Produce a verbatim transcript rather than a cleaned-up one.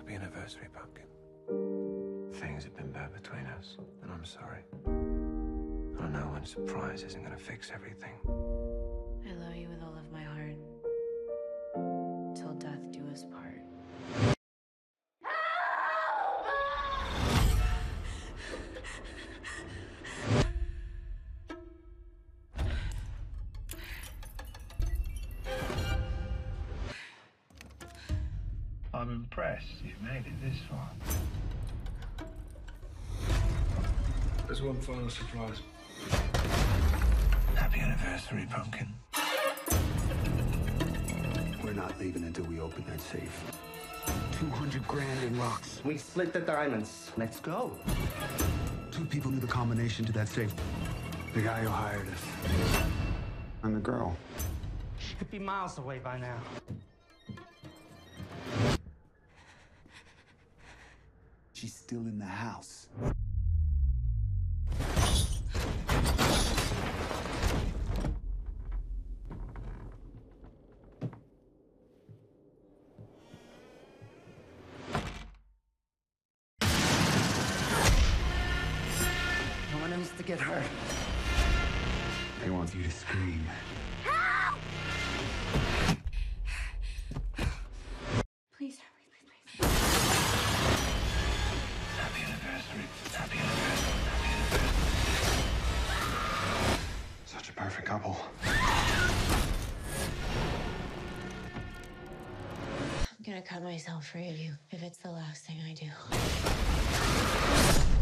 Happy anniversary, Pumpkin. Things have been bad between us, and I'm sorry. I know one surprise isn't gonna fix everything. I love you with all of my heart. Till death do us part. I'm impressed you've made it this far. There's one final surprise. Happy anniversary, Pumpkin. We're not leaving until we open that safe. two hundred grand in rocks. We split the diamonds. Let's go. Two people knew the combination to that safe. The guy who hired us. And the girl. She could be miles away by now. She's still in the house. No one needs to get hurt. They want you to scream. Please, please, please, please. Happy anniversary. Happy anniversary. Happy anniversary. Such a perfect couple. I'm gonna cut myself free of you if it's the last thing I do.